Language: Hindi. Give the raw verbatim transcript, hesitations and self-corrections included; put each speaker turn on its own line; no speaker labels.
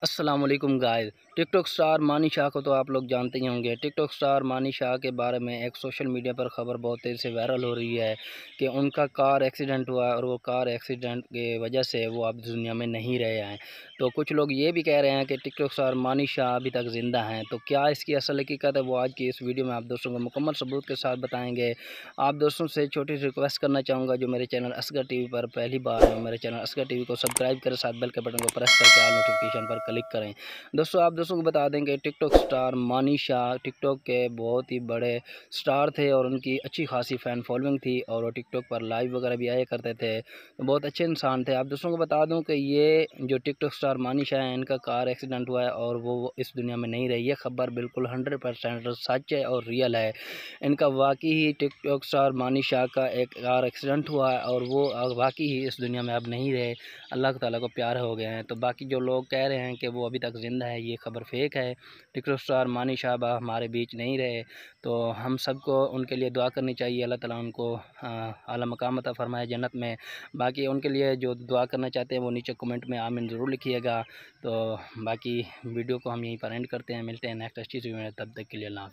अस्सलाम वालेकुम गाइस। टिकटॉक स्टार मानी शाह को तो आप लोग जानते ही होंगे। टिकटॉक स्टार मानी शाह के बारे में एक सोशल मीडिया पर ख़बर बहुत तेज़ी से वायरल हो रही है कि उनका कार एक्सीडेंट हुआ और वो कार एक्सीडेंट के वजह से वो अब दुनिया में नहीं रहे हैं। तो कुछ लोग ये भी कह रहे हैं कि टिकटॉक स्टार मानी शाह अभी तक ज़िंदा हैं। तो क्या इसकी असल हकीकत है, वो आज की इस वीडियो में आप दोस्तों को मुकम्मल सबूत के साथ बताएँगे। आप दोस्तों से छोटी सी रिक्वेस्ट करना चाहूँगा, जो मेरे चैनल असगर टीवी पर पहली बार है, मेरे चैनल असगर टीवी को सब्सक्राइब करें, साथ बेल के बटन को प्रेस करके ऑल नोटिफिकेशन पर क्लिक करें। दोस्तों आप दोस्तों को बता दें कि टिकटॉक स्टार मानी शाह टिकटॉक के बहुत ही बड़े स्टार थे और उनकी अच्छी खासी फ़ैन फॉलोइंग थी और वो टिकटॉक पर लाइव वगैरह भी आया करते थे। तो बहुत अच्छे इंसान थे। आप दोस्तों को बता दूं कि ये जो टिकटॉक स्टार मानी शाह हैं, इनका कार एक्सीडेंट हुआ है और वो इस दुनिया में नहीं रही। ये खबर बिल्कुल हंड्रेड परसेंट सच है और रियल है। इनका वाकई ही टिकटॉक स्टार मानी शाह का एक कार एक्सीडेंट हुआ है और वो वाकई ही इस दुनिया में अब नहीं रहे, अल्लाह ताला को प्यार हो गए हैं। तो बाकी जो लोग कह रहे हैं कि वो अभी तक ज़िंदा है, ये खबर फेक है। टिकटॉक स्टार मानी शाह हमारे बीच नहीं रहे, तो हम सबको उनके लिए दुआ करनी चाहिए। अल्लाह ताला उनको आला मकाम अता फरमाए जन्नत में। बाकी उनके लिए जो दुआ करना चाहते हैं वो नीचे कमेंट में आमीन ज़रूर लिखिएगा। तो बाकी वीडियो को हम यहीं पर एंड करते हैं। मिलते हैं नेक्स्ट अच्छी वीडियो में, तब तक के लिए अल्लाह।